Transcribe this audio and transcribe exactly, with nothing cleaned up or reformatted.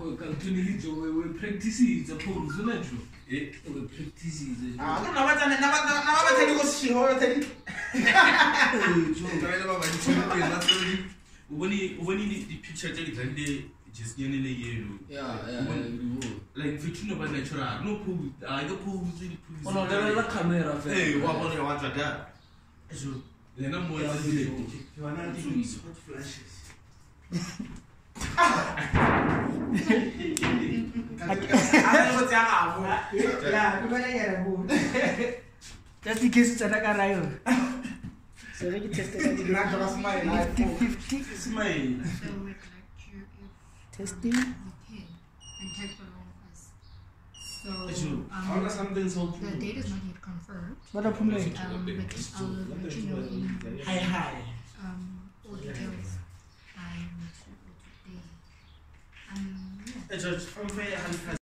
Continuity we practice is a pose, isn't it? We practice is. Ah, no, no, no, no, no, no, she hold it. When he when he the picture take the just in the yellow. Yeah, yeah. Like fifteen by natural. No pool. I go pool. Oh no, there is a camera. Hey, what one you want to that? So the number is You want to do hot flashes. Just in case it's a Nagarayo. So we can test it. fifty fifty. smile. Testing. Okay. And type along as. So, um, Something so the date is not yet confirmed. What up, Pumle? Um, but I'll let you know in hi hi. um, all details by today. Um, yeah. It's just from